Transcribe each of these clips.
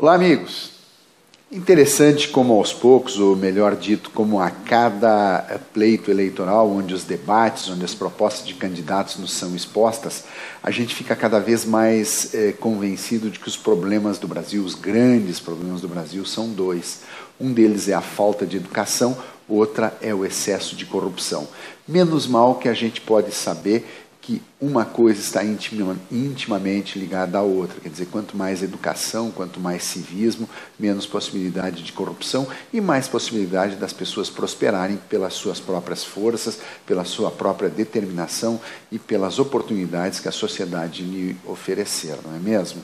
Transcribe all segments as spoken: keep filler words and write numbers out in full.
Olá, amigos. Interessante como aos poucos, ou melhor dito, como a cada pleito eleitoral, onde os debates, onde as propostas de candidatos nos são expostas, a gente fica cada vez mais é, convencido de que os problemas do Brasil, os grandes problemas do Brasil, são dois. Um deles é a falta de educação, outra é o excesso de corrupção. Menos mal que a gente pode saber que uma coisa está intima, intimamente ligada à outra. Quer dizer, quanto mais educação, quanto mais civismo, menos possibilidade de corrupção e mais possibilidade das pessoas prosperarem pelas suas próprias forças, pela sua própria determinação e pelas oportunidades que a sociedade lhe oferecer, não é mesmo?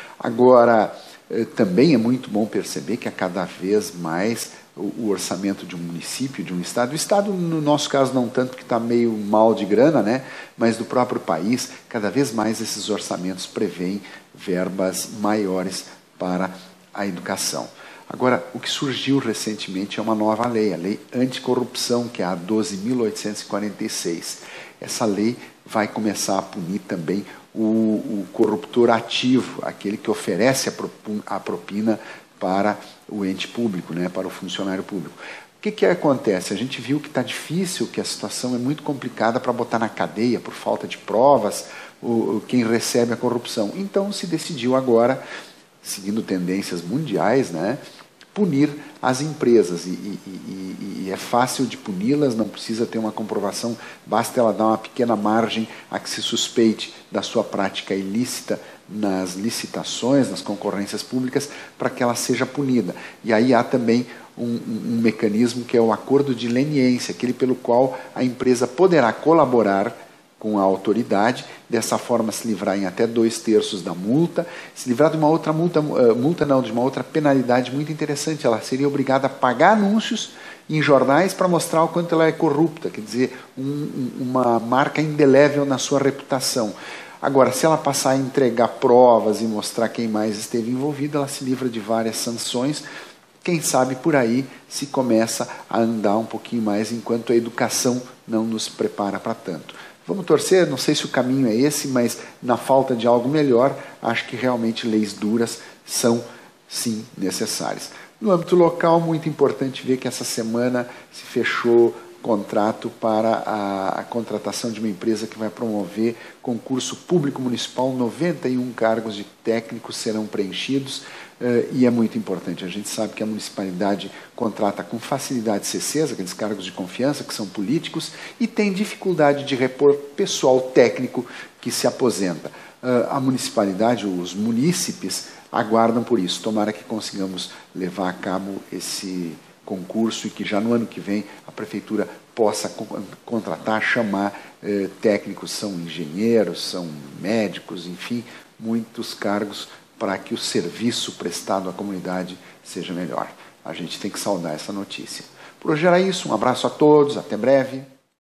Agora, também é muito bom perceber que a cada vez mais o orçamento de um município, de um estado, o estado no nosso caso não tanto, que está meio mal de grana, né? Mas do próprio país, cada vez mais esses orçamentos prevêem verbas maiores para a educação. Agora, o que surgiu recentemente é uma nova lei, a Lei Anticorrupção, que é a doze mil oitocentos e quarenta e seis. Essa lei vai começar a punir também o, o corruptor ativo, aquele que oferece a propina para o ente público, né, para o funcionário público. O que, que acontece? A gente viu que está difícil, que a situação é muito complicada para botar na cadeia, por falta de provas, o, quem recebe a corrupção. Então se decidiu agora, seguindo tendências mundiais, né, punir as empresas, e, e, e, e é fácil de puni-las, não precisa ter uma comprovação, basta ela dar uma pequena margem a que se suspeite da sua prática ilícita nas licitações, nas concorrências públicas, para que ela seja punida. E aí há também um, um, um mecanismo que é o acordo de leniência, aquele pelo qual a empresa poderá colaborar com a autoridade, dessa forma se livrar em até dois terços da multa, se livrar de uma outra multa, uh, multa não, de uma outra penalidade muito interessante. Ela seria obrigada a pagar anúncios em jornais para mostrar o quanto ela é corrupta, quer dizer, um, uma marca indelével na sua reputação. Agora, se ela passar a entregar provas e mostrar quem mais esteve envolvido, ela se livra de várias sanções. Quem sabe por aí se começa a andar um pouquinho mais, enquanto a educação não nos prepara para tanto. Vamos torcer, não sei se o caminho é esse, mas na falta de algo melhor, acho que realmente leis duras são, sim, necessárias. No âmbito local, muito importante ver que essa semana se fechou contrato para a, a contratação de uma empresa que vai promover concurso público municipal, noventa e um cargos de técnicos serão preenchidos, uh, e é muito importante. A gente sabe que a municipalidade contrata com facilidade C Cs, aqueles cargos de confiança que são políticos, e tem dificuldade de repor pessoal técnico que se aposenta. Uh, a municipalidade, os munícipes, aguardam por isso. Tomara que consigamos levar a cabo esse concurso e que já no ano que vem a prefeitura possa contratar, chamar eh, técnicos, são engenheiros, são médicos, enfim, muitos cargos para que o serviço prestado à comunidade seja melhor. A gente tem que saudar essa notícia. Por hoje era isso, um abraço a todos, até breve.